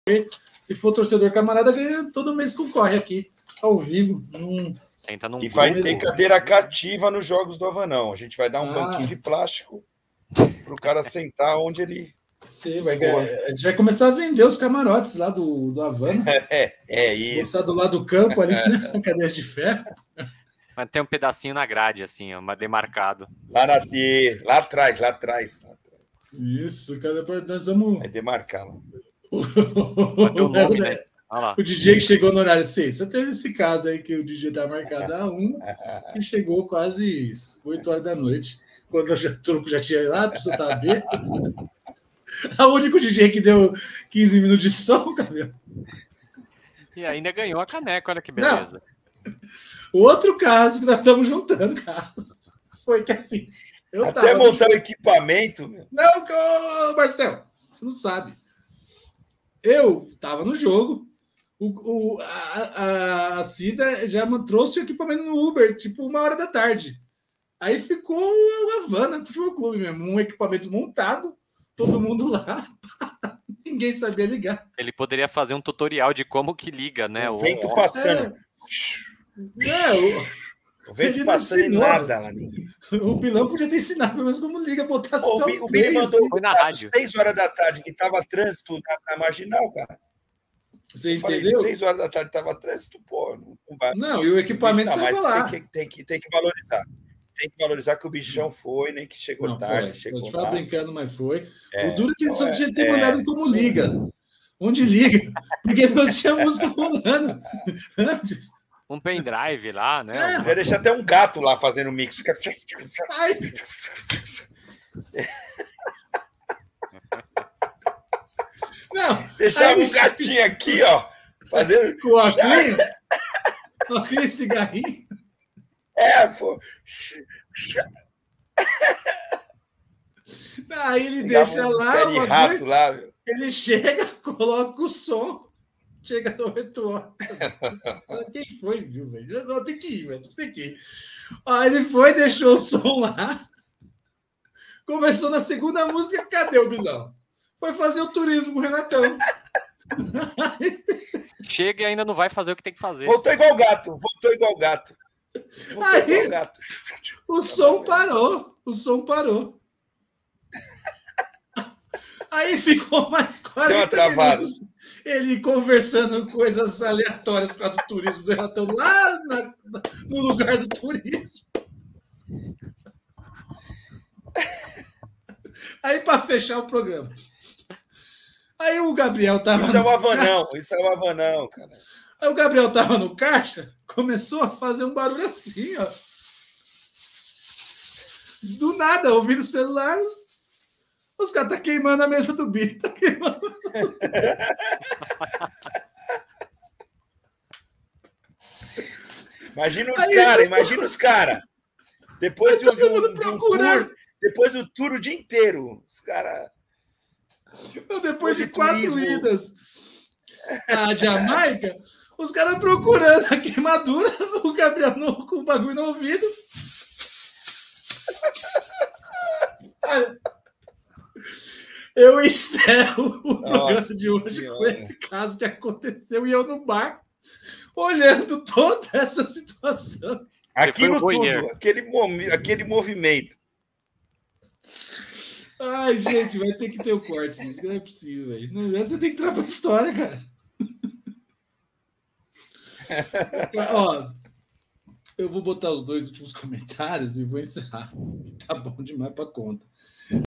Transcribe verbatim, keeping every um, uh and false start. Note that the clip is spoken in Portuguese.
Se for torcedor camarada, ganha todo mês concorre aqui, ao vivo. Num... E vai ter cadeira cativa nos jogos do Havanão. A gente vai dar um ah. banquinho de plástico para o cara sentar onde ele. Sim, vai ganhar. A gente vai começar a vender os camarotes lá do, do Havana. É, é isso. Botar do lado do campo ali, né? Cadeira de ferro. Mas tem um pedacinho na grade, assim, ó, demarcado. Lá, na, lá atrás, lá atrás. Isso, cara, depois nós vamos. Vai demarcar lá. O, nome, né? O D J que chegou no horário seis. Você teve esse caso aí que o D J tá marcado a um e chegou quase oito horas da noite. Quando o truco já tinha lá, a pessoa tava bem. O único D J que deu quinze minutos de som, cabelo. E ainda ganhou a caneca, olha que beleza. Não. Outro caso que nós estamos juntando casos. Foi que assim. Eu Até montar o equipamento. Meu. Não, Marcelo, você não sabe. Eu estava no jogo, o, o, a, a, a Cida já trouxe o equipamento no Uber, tipo, uma hora da tarde. Aí ficou a Havana, Futebol Clube mesmo, um equipamento montado, todo mundo lá, ninguém sabia ligar. Ele poderia fazer um tutorial de como que liga, né? O vento o... passando. É, é, o... o vento passando em nada lá, ninguém. O Bilão podia ter ensinado pelo menos como liga, botar o, o Bilão mandou foi na rádio. seis horas da tarde, que tava trânsito na, na Marginal, cara. Você eu entendeu? Falei, seis horas da tarde tava trânsito, pô. Não, não, vai. Não, e o equipamento não, tava lá. Tem que, tem, que, tem que valorizar. Tem que valorizar que o bichão foi, nem que chegou não, tarde. Foi. Chegou eu lá. brincando, mas foi. É, o duro é que ele só é, tinha ter é, mandado como é, liga. Onde liga? Porque depois tinha música rolando antes. Um pendrive lá, né? É. Vai deixar até um gato lá fazendo mix. Ai. Não, deixava um gatinho aqui, ó, fazendo. Com a clean, com aquele cigarrinho. É, pô. Aí ele Pegava deixa um lá. Pé de rato lá, meu. Ele chega, coloca o som. Chega no retorno. Quem foi, viu, velho? Tem que ir, velho. Tem que ir. Aí ele foi, deixou o som lá. Começou na segunda música. Cadê o Bilão? Foi fazer o turismo com o Renatão. Chega e ainda não vai fazer o que tem que fazer. Voltou igual gato. Voltou igual gato. Voltou Aí, igual gato. O som parou. O som parou. Aí ficou mais quarenta minutos ele conversando coisas aleatórias por causa do turismo do Renatão lá na, no lugar do turismo. Aí, para fechar o programa. Aí o Gabriel tava. Isso é o Havanão, isso é o Havanão, cara. Aí o Gabriel tava no caixa, começou a fazer um barulho assim, ó. Do nada, ouvindo o celular. Os caras tá queimando a mesa do Bi. Tá queimando a mesa do Bi. Imagina os caras, imagina os caras. Depois de um, de, um, de um tour, depois do tour o dia inteiro. Os caras. Depois de quatro turismo. idas à Jamaica, os caras procurando a queimadura, o Gabriel no, com o bagulho no ouvido. Eu encerro o Nossa, programa de hoje com esse caso que aconteceu e eu no bar, olhando toda essa situação. Aquilo tudo, aquele, aquele movimento. Ai, gente, vai ter que ter o corte. Isso não é possível, velho. Não, você tem que entrar pra história, cara. Ó, eu vou botar os dois últimos comentários e vou encerrar. Tá bom demais pra conta.